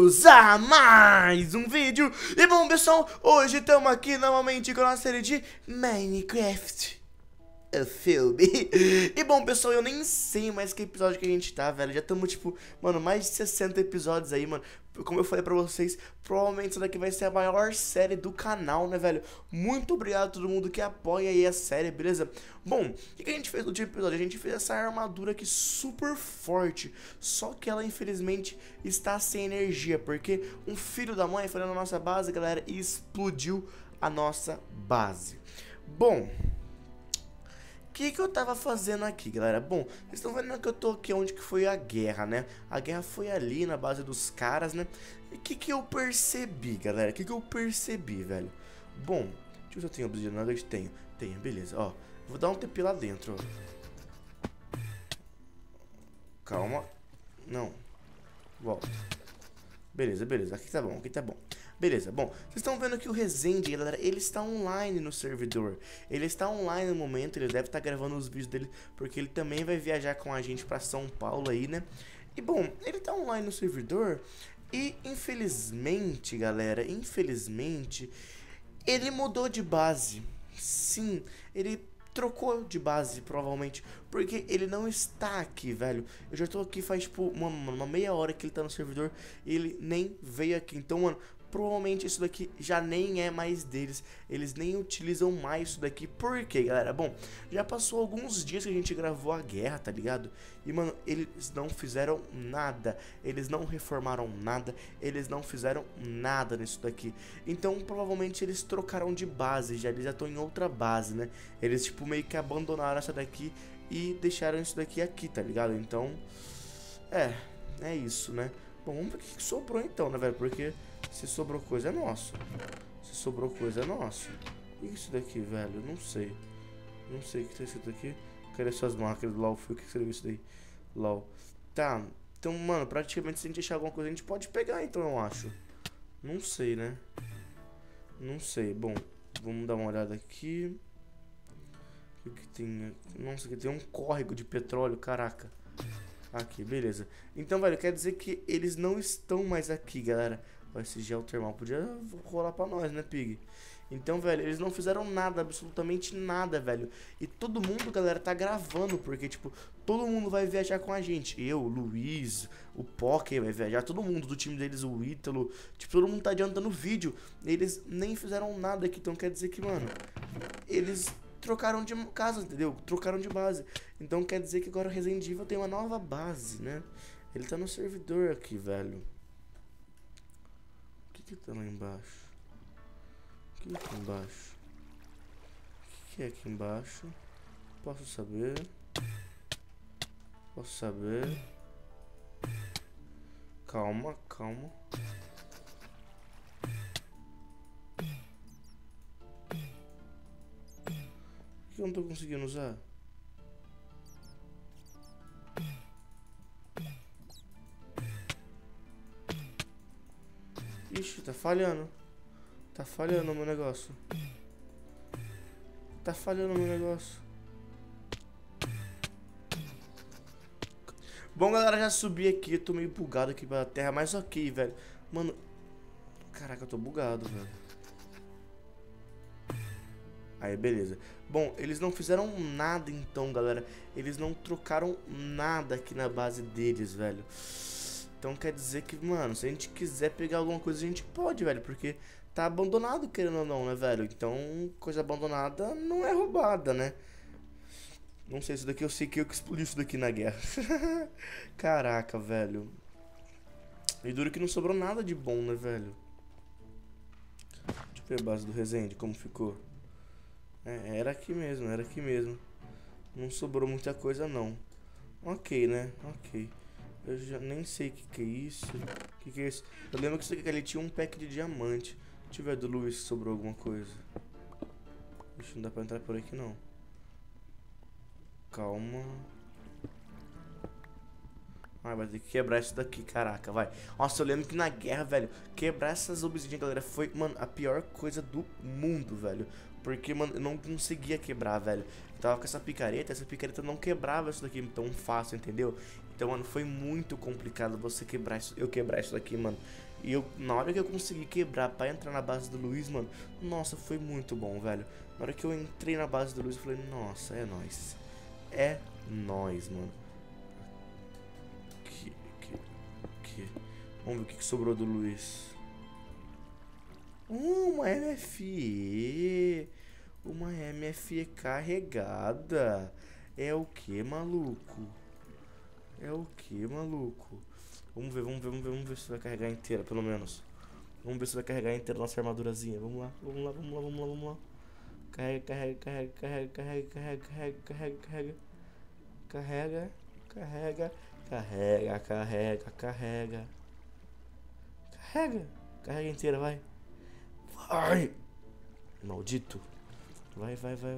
bem-vindos a mais um vídeo. E bom, pessoal, hoje estamos aqui novamente com a nossa série de Minecraft, o filme. E bom, pessoal, eu nem sei mais que episódio que a gente tá, velho. Já estamos, tipo, mano, mais de 60 episódios aí, mano. Como eu falei pra vocês, provavelmente isso daqui vai ser a maior série do canal, né, velho? Muito obrigado a todo mundo que apoia aí a série, beleza? Bom, o que a gente fez no último episódio? A gente fez essa armadura aqui super forte, só que ela, infelizmente, está sem energia, porque um filho da mãe foi na nossa base, galera, e explodiu a nossa base. Bom, o que eu tava fazendo aqui, galera? Bom, vocês estão vendo que eu tô aqui onde que foi a guerra, né? A guerra foi ali na base dos caras, né? E o que eu percebi, galera? O que eu percebi, velho? Bom, deixa eu ver se eu tenho obsidian nugget. Tenho, beleza, ó. Vou dar um TP lá dentro, ó. Calma. Não. Volta. Beleza, aqui tá bom. Beleza, bom, vocês estão vendo que o Resende, galera, ele está online no servidor. Ele está online no momento, ele deve estar gravando os vídeos dele, porque ele também vai viajar com a gente pra São Paulo aí, né? E bom, ele está online no servidor e, infelizmente, galera, ele mudou de base. Sim, ele trocou de base, provavelmente, porque ele não está aqui, velho. Eu já tô aqui faz, tipo, uma meia hora que ele tá no servidor e ele nem veio aqui. Então, mano, provavelmente isso daqui já nem é mais deles. Eles nem utilizam mais isso daqui. Por quê, galera? Bom, já passou alguns dias que a gente gravou a guerra, tá ligado? E, mano, eles não fizeram nada. Eles não reformaram nada. Eles não fizeram nada nisso daqui. Então, provavelmente, eles trocaram de base. Eles já estão em outra base, né? Eles, tipo, meio que abandonaram essa daqui e deixaram isso daqui aqui, tá ligado? Então, é isso, né? Bom, vamos ver o que sobrou então, né, velho? Porque se sobrou coisa é nosso. E isso daqui, velho? Não sei. Não sei o que tá escrito aqui. Cadê suas máquinas do LOL? O que seria isso daí? LOL. Tá. Então, mano, praticamente se a gente achar alguma coisa, a gente pode pegar, então, eu acho. Não sei, né? Não sei. Bom, vamos dar uma olhada aqui. O que tem? Nossa, aqui tem um córrego de petróleo, caraca. Aqui, beleza. Então, velho, quer dizer que eles não estão mais aqui, galera. Esse gel termal podia rolar pra nós, né, Pig? Então, velho, eles não fizeram nada, absolutamente nada, velho. E todo mundo, galera, tá gravando, porque, tipo, todo mundo vai viajar com a gente. Eu, o Luiz, o Poké vai viajar, todo mundo do time deles, o Ítalo. Tipo, todo mundo tá adiantando vídeo. Eles nem fizeram nada aqui, então quer dizer que, mano, eles trocaram de casa, entendeu? Trocaram de base. Então quer dizer que agora o Resident Evil tem uma nova base, né? Ele tá no servidor aqui, velho. O que tá lá embaixo? O que é aqui embaixo? O que é aqui embaixo? Posso saber? Calma. Por que eu não tô conseguindo usar? Ixi, tá falhando. Tá falhando o meu negócio. Bom, galera, já subi aqui. Eu tô meio bugado aqui pela terra, mas ok, velho. Mano, caraca, eu tô bugado, velho. Aí, beleza. Bom, eles não fizeram nada então, galera. Eles não trocaram nada aqui na base deles, velho. Então quer dizer que, mano, se a gente quiser pegar alguma coisa, a gente pode, velho. Porque tá abandonado, querendo ou não, né, velho? Então, coisa abandonada não é roubada, né? Não sei, isso daqui eu sei que eu que explodi isso daqui na guerra. Caraca, velho. E duro que não sobrou nada de bom, né, velho? Deixa eu ver a base do Resende, como ficou. Era aqui mesmo. Não sobrou muita coisa, não. Ok, né? Ok. Eu já nem sei o que é isso. O que é isso? Eu lembro que isso aqui ali tinha um pack de diamante. Deixa eu ver do Luiz se sobrou alguma coisa. Ixi, não dá pra entrar por aqui, não. Calma. Vai ter que quebrar isso daqui, caraca, vai. Nossa, eu lembro que na guerra, velho, quebrar essas obsidian, galera, foi, mano, a pior coisa do mundo, velho. Porque, mano, eu não conseguia quebrar, velho. Eu tava com essa picareta não quebrava isso daqui tão fácil, entendeu? Então, mano, foi muito complicado você quebrar isso, eu quebrar isso daqui, mano. E eu, na hora que eu consegui quebrar pra entrar na base do Luiz, mano, nossa, foi muito bom, velho. Na hora que eu entrei na base do Luiz, eu falei, nossa, é nóis. É nóis, mano. Aqui. Vamos ver o que sobrou do Luiz. Uma MFE. Uma MFE carregada. É o que, maluco? É o que, maluco? Vamos ver se vai carregar inteira, pelo menos. Vamos ver se vai carregar inteira nossa armadurazinha. Vamos lá. Carrega. Carrega inteira, vai. Vai! Maldito. Vai.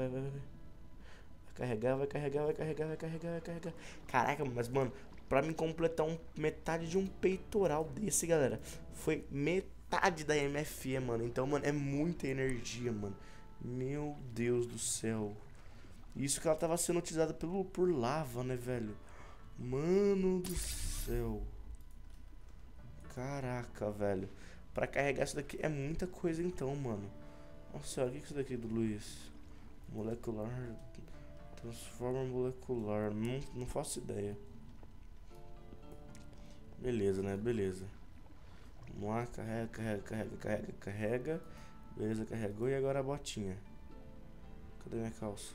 Vai carregar. Caraca, mas mano, pra me completar metade de um peitoral desse, galera, foi metade da MFE, mano. Então, mano, é muita energia, mano. Meu Deus do céu. Isso que ela tava sendo utilizada por lava, né, velho? Mano do céu. Caraca, velho. Pra carregar isso daqui é muita coisa então, mano. Nossa, o que é isso daqui do Luiz? Molecular. Transforma molecular. Não faço ideia. Beleza, né? Beleza. Vamos lá, carrega. Beleza, carregou. E agora a botinha. Cadê minha calça?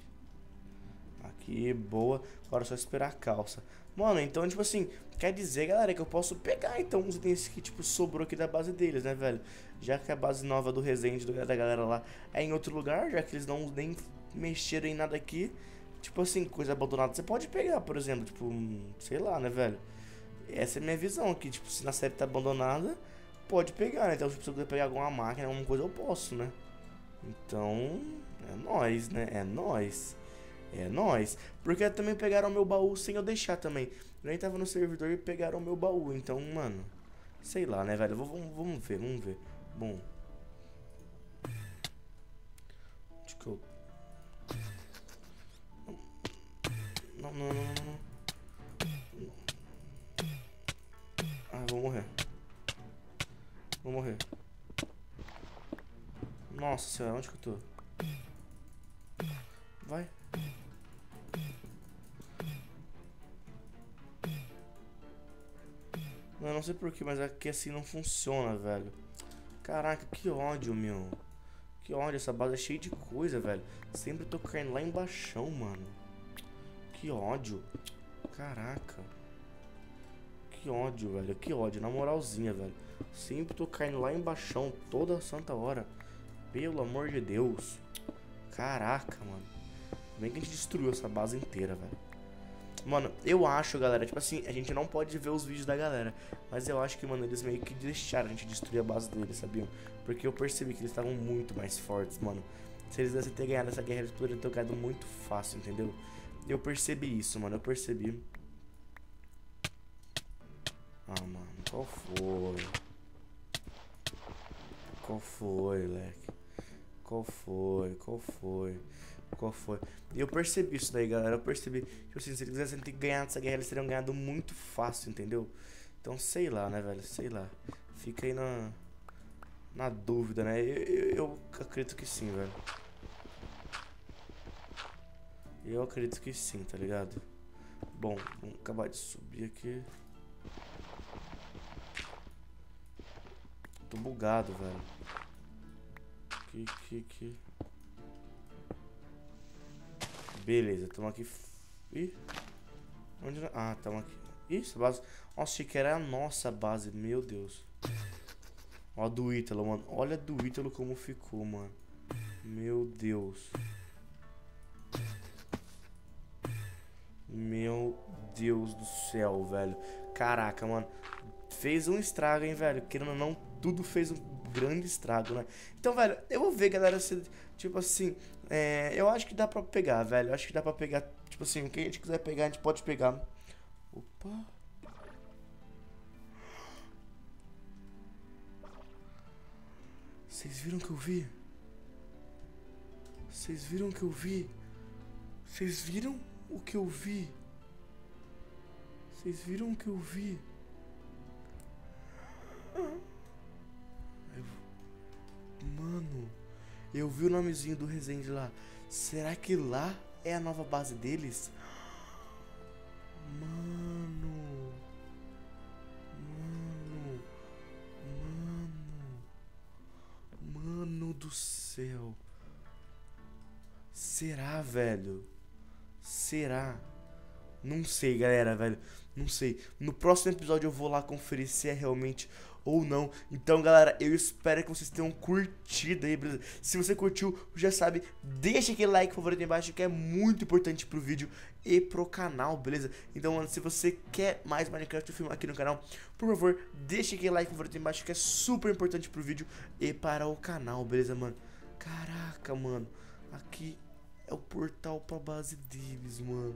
Aqui, boa. Agora é só esperar a calça. Mano, então, tipo assim, quer dizer, galera, que eu posso pegar, então, uns itens que, tipo, sobrou aqui da base deles, né, velho? Já que a base nova do Resende, da galera lá, é em outro lugar, já que eles não nem mexeram em nada aqui. Tipo assim, coisa abandonada, você pode pegar, por exemplo, tipo, sei lá, né, velho? Essa é a minha visão aqui, tipo, se na série tá abandonada, pode pegar, né? Então, tipo, se eu quiser pegar alguma máquina, alguma coisa, eu posso, né? Então, é nóis, né? É nóis. Porque também pegaram o meu baú sem eu deixar também. Eu nem tava no servidor e pegaram o meu baú. Então, mano, sei lá, né, velho? Vamos ver. Bom. Acho que eu... Não. Ah, vou morrer. Nossa senhora, onde que eu tô? Vai. Eu não sei porquê, mas aqui assim não funciona, velho. Caraca, que ódio, meu. Que ódio, essa base é cheia de coisa, velho. Sempre tô caindo lá embaixo, mano. Que ódio. Caraca. Que ódio, velho. Que ódio, na moralzinha, velho. Sempre tô caindo lá embaixo, toda santa hora. Pelo amor de Deus. Caraca, mano. Bem que a gente destruiu essa base inteira, velho. Mano, eu acho, galera, tipo assim, a gente não pode ver os vídeos da galera, mas eu acho que, mano, eles meio que deixaram a gente destruir a base deles, sabiam? Porque eu percebi que eles estavam muito mais fortes, mano. Se eles dessem ter ganhado essa guerra, eles poderiam ter ganhado muito fácil, entendeu? Eu percebi isso, mano, eu percebi. Ah, mano, qual foi? Qual foi, leque? Qual foi? E eu percebi isso daí, galera. Eu percebi, tipo assim, se eles quisessem ter ganhado essa guerra, eles teriam ganhado muito fácil, entendeu? Então, sei lá, né, velho? Sei lá. Fica aí na dúvida, né? Eu acredito que sim, velho. Eu acredito que sim, tá ligado? Bom, vamos acabar de subir aqui. Tô bugado, velho. Aqui. Beleza, tamo aqui. Ih, onde... Ah, tamo aqui. Isso, base. Nossa, achei que era a nossa base, meu Deus. Ó, do Ítalo, mano. Olha do Ítalo como ficou, mano. Meu Deus. Meu Deus do céu, velho. Caraca, mano. Fez um estrago, hein, velho. Querendo ou não, tudo fez um grande estrago, né? Então, velho, eu vou ver, galera, se, tipo assim, eu acho que dá pra pegar, velho. Eu acho que dá pra pegar, tipo assim, o que a gente quiser pegar, a gente pode pegar. Opa. Vocês viram que eu vi? Vocês viram o que eu vi? Vocês viram o que eu vi? Vocês viram o que eu vi? Eu vi o nomezinho do Resende lá. Será que lá é a nova base deles? Mano. Mano do céu. Será, velho? Será? Não sei, galera, velho. Não sei. No próximo episódio eu vou lá conferir se é realmente ou não. Então, galera, eu espero que vocês tenham curtido aí, beleza? Se você curtiu, já sabe, deixa aquele like favorito aí embaixo, que é muito importante pro vídeo e pro canal, beleza? Então, mano, se você quer mais Minecraft filme aqui no canal, por favor, deixa aquele like favorito aí embaixo, que é super importante pro vídeo e para o canal, beleza, mano? Caraca, mano. Aqui é o portal pra base deles, mano.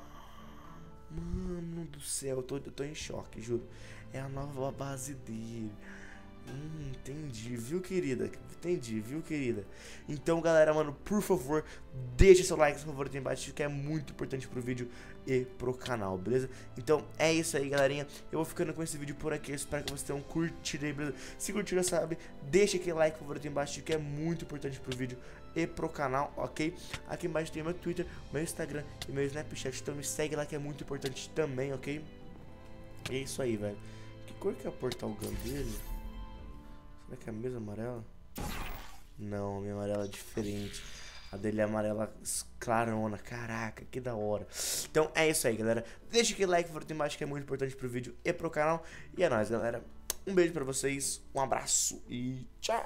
Mano do céu, eu tô em choque, juro. É a nova base dele. Entendi, viu, querida? Entendi, viu, querida? Então, galera, mano, por favor, deixa seu like, seu favorito aí embaixo, que é muito importante pro vídeo e pro canal, beleza? Então, é isso aí, galerinha. Eu vou ficando com esse vídeo por aqui. Eu espero que vocês tenham curtido aí, beleza? Se curtiram, sabe, deixa aquele like, favorito aí embaixo, que é muito importante pro vídeo e pro canal, ok? Aqui embaixo tem meu Twitter, meu Instagram e meu Snapchat. Então me segue lá, que é muito importante também, ok? E é isso aí, velho. Que cor que é o portal gun dele? Será que é a mesma amarela? Não, a minha amarela é diferente. A dele é amarela clarona. Caraca, que da hora. Então é isso aí, galera. Deixa aquele like favorito embaixo, que é muito importante pro vídeo e pro canal. E é nóis, galera. Um beijo pra vocês, um abraço e tchau!